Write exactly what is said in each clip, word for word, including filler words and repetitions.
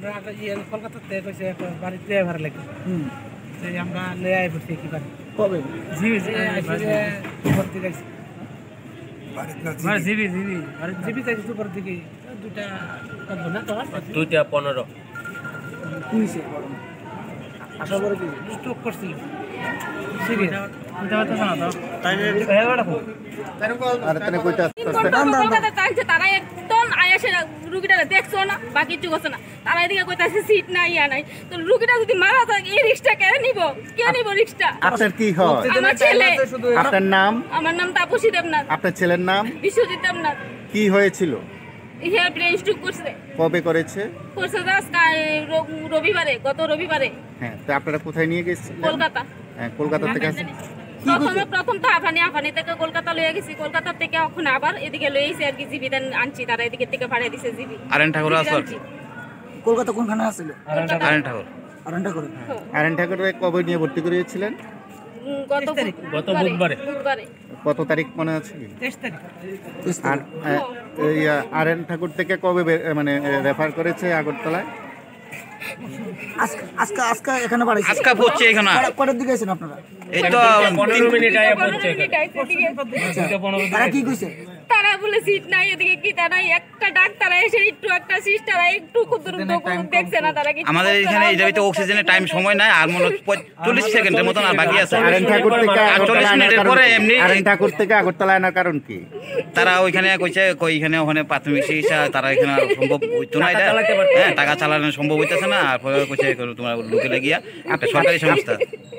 আমরা ইয়ে কলকাতাতে কইছে একটা বাড়িতে দেয়া ভাড়া লাগে হুম এই আমরা লয়ে আই পড়ছি কি বাড়ি কবে জি জি আইছে ভর্তি গাইছে বাড়িতে না মানে জিবি জিবি বাড়ি জিবি তাই তো ভর্তি কি দুটা কত না তো দুইটা পনেরো কুইছে আশা করে কি স্টক করছিল সিরিয়াস এটা তো না তো তাই এবারে দেখো আর তানে কইটা আস্তে কলকাতা চাইছে তারা একদম আয়াসে রুগীটা দেখছো না বাকি কিছু করছে না তারা এদিকে কইতাছে সিট নাই ইয়া নাই তো রুগীটা যদি মারা যায় এই রিস্কটা কে নিব কে নিব রিস্কটা আপনার কি হয় আমার ছেলে আপনার নাম আমার নাম তাপসী দেবনাথ আপনার ছেলের নাম বিশ্বজিৎ দেবনাথ কি হয়েছিল ইহা ব্রেন স্ট্রোক করছে কবে করেছে করছে আজকে রবিবারে গত রবিবারে হ্যাঁ তো আপনারা কোথায় নিয়ে গেছিলেন কলকাতা হ্যাঁ কলকাতা থেকে আসেন প্রথমে প্রথম তো আফানি আফানি থেকে কলকাতা লয়ে গেছি কলকাতা থেকে এখন আবার এদিকে লইছি আর কি জিবিদান আনছি তারা এদিকে থেকে ভাড়া দিছে জিবি আরেন ঠাকুর আছে কলকাতা কোনখানে আছিল আরেন ঠাকুর আরেনটা করে আরেন ঠাকুরে কবে নিয়ে ভর্তি করিয়েছিলেন গত গত বুধবারে বুধবারে কত তারিখ মনে আছে তেইশ তারিখ আর এই আরেন ঠাকুর থেকে কবে বে- মানে রেফার করেছে আগরতলায় আজকে আজকে আজকে এখানে বাড়ি আজকা পড়ছে এখানে কটার দিকে আছেন আপনারা এই তো পনেরো মিনিট আগে পনেরো পড়ছে মিনিট আইছে এদিকে। তারা কি কইছে তারা বলে সিট নাই এদিকে কি তারা একটা ডাক্তার এসে একটু একটা সিস্টার একটু কুদুর দেখছে না তারা কি আমাদের এখানে এই জায়গাতে অক্সিজেনের টাইম সময় নাই আর মনে চল্লিশ সেকেন্ডের মতন আর বাকি আছে আরেন ঠাকুর থেকে আর চল্লিশ আগরতলা আনার মিনিটের কারণ পরে কি? এমনি আরেন ঠাকুর থেকে আগরতলা আনার কারণ কি তারা ওইখানে কইছে কই এখানে ওখানে প্রাথমিক চিকিৎসা তারা এখানে আর সম্ভব হইতো না এটা হ্যাঁ টাকা চালানো সম্ভব হইতেছে না আর পরে কইছে তোমার লোকে লাগিয়া একটা সরকারি সংস্থা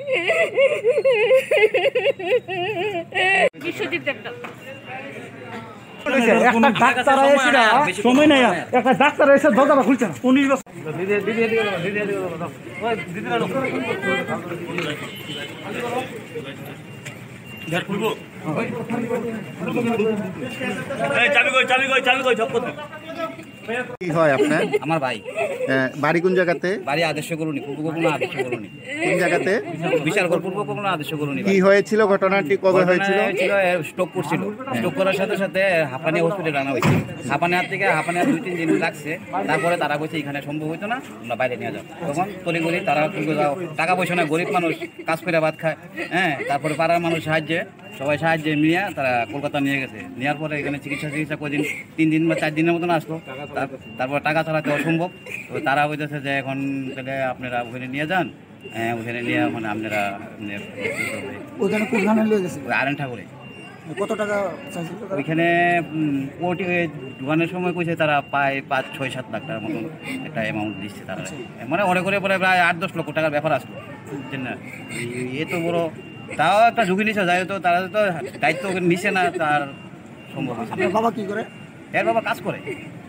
বিশ্বজিৎ দেবনাথ একটা ডাক্তার এসে না সময় নাই একটা ডাক্তার এসে দরজা খুলছে না উনিশ বছর দিদি দিদি দিদি দিদি দিদি ওই দিদি না ঘর খুলবো এই চাবি কই চাবি কই চাবি কই ঝপকত কি হয় আপনার আমার ভাই আহ, বাড়ি কোন জায়গাতে বাড়ি আদেশ করুনি পূর্ব কোনো আদেশ করুনি কোন জায়গাতে বিশাল করে পূর্ব কোনো আদেশ করুনি কি হয়েছিল ঘটনাটি কবে হয়েছিল স্ট্রোক করছিল স্ট্রোক করার সাথে সাথে হাঁপানিয়া হসপিটালে আনা হয়েছে হাঁপানিয়ার থেকে হাঁপানিয়া দুই তিন দিন লাগছে তারপরে তারা বলছে এখানে সম্ভব হইতো না আমরা বাইরে নিয়ে যাও তখন তড়িঘড়ি তারা টাকা পয়সা না গরিব মানুষ কাজ করে ভাত খায় হ্যাঁ তারপরে পাড়ার মানুষ সাহায্যে সবাই সাহায্যে নিয়ে তারা কলকাতা নিয়ে গেছে নেওয়ার পরে এখানে চিকিৎসা চিকিৎসা কদিন তিন দিন বা চার দিনের মতন আসলো তারপর টাকা চালাতে অসম্ভব তো তারা বলতেছে যে এখন তাহলে আপনারা ওখানে নিয়ে যান হ্যাঁ ওখানে নিয়ে মানে আপনারা ওখানে কোনখানে লয়ে গেছে আরেন ঠাকুরে কত টাকা চাইছিল ওইখানে ওটি দোকানের সময় কইছে তারা পায় পাঁচ ছয় সাত লাখ টাকার মতন একটা অ্যামাউন্ট দিচ্ছে তারা মানে অনেক করে পরে প্রায় আট দশ লক্ষ টাকার ব্যাপার আসলো বুঝছেন না এ তো বড় তাও একটা ঝুঁকি নিচ্ছে যাই তো তারা তো দায়িত্ব নিছে না তার সম্ভব হয়েছে আপনার বাবা কি করে এর বাবা কাজ করে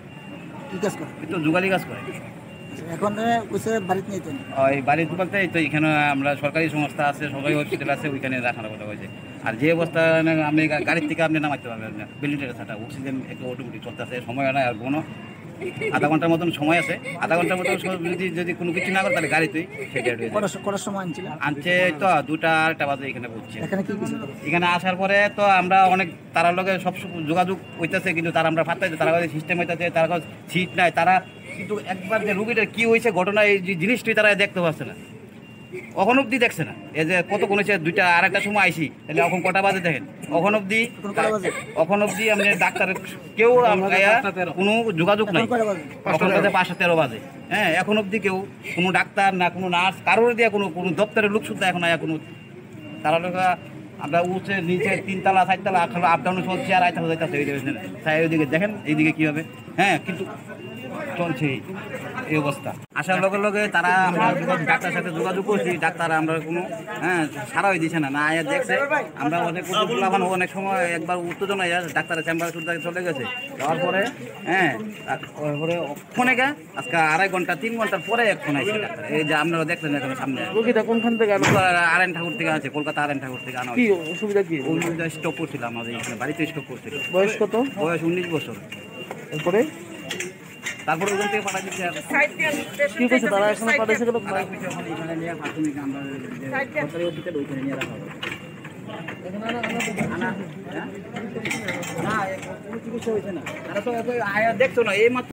কি কাজ করে কিন্তু যুগালি কাজ করে এখন কইছে বাড়িতে নিতে ওই বাড়ির বলতে তো এখানে আমরা সরকারি সংস্থা আছে সরকারি হসপিটাল আছে ওইখানে রাখার কথা হয়েছে আর যে অবস্থা আপনি গাড়ির থেকে আপনি নামাইতে পারবেন না বিল্ডিংটা ছাটা অক্সিজেন একটু অটোমেটিক চলতেছে সময় নাই আর কোনো আধা ঘন্টার মতন সময় আছে আধা ঘন্টার মতন যদি যদি কোনো কিছু না করে তাহলে গাড়িতেই সেটা কটার সময় আনছিল আনছে তো দুটা আড়াইটা বাজে এখানে পড়ছে এখানে কি কিছু এখানে আসার পরে তো আমরা অনেক তারার লগে সব যোগাযোগ হইতেছে কিন্তু তারা আমরা ফাটাইতে তারা সিস্টেম হইতেছে তারা সিট নাই তারা কিন্তু একবার যে রুগীটার কি হয়েছে ঘটনা এই যে জিনিসটি তারা দেখতে পাচ্ছে না কখন অব্দি দেখছে না এই যে কত কোন দুইটা আর একটা সময় আইসি তাহলে এখন কটা বাজে দেখেন কখন অব্দি কখন অব্দি আপনি ডাক্তার কেউ কোনো যোগাযোগ নাই কখন বাজে পাঁচটা তেরো বাজে হ্যাঁ এখন অব্দি কেউ কোনো ডাক্তার না কোনো নার্স কারোর দিয়ে কোনো কোনো দপ্তরের লোক শুদ্ধ এখন আয়া কোনো তারা আমরা উঠে নিচে তিনতলা চারতলা আপ ডাউন চলছে আর আইতা যাইতেছে ওইদিকে দেখেন এইদিকে কী হবে হ্যাঁ কিন্তু চলছে এই অবস্থা আসার লগে লগে তারা আমরা ডাক্তার সাথে যোগাযোগ করছি ডাক্তার আমরা কোনো হ্যাঁ সারাই দিছে না না আয়া দেখছে আমরা অনেক লাভানো অনেক সময় একবার উত্তেজনা ডাক্তারের চেম্বারে শুধু চলে গেছে যাওয়ার পরে হ্যাঁ তারপরে ফোনে গে আজকে আড়াই ঘন্টা তিন ঘন্টার পরে এক ফোন আইছে ডাক্তার এই যে আপনারা দেখলেন এখানে সামনে রোগীটা কোনখান থেকে আরেন ঠাকুর থেকে আছে কলকাতা আরেন ঠাকুর থেকে আনা কি অসুবিধা কি অসুবিধা স্টক করছিল আমাদের এখানে বাড়িতে স্টক করছিল বয়স কত বয়স উনিশ বছর তারপরে তারপরে ওখান থেকে পাঠা দিচ্ছে কি করছে তারা এখানে পাঠাইছে গেল এখানে নিয়ে প্রাথমিক আমরা সরকারি হসপিটাল ওইখানে নিয়ে রাখা হবে না কোনো চিকিৎসা হয়েছে না তারা তো আয়া দেখছো না এই মাত্র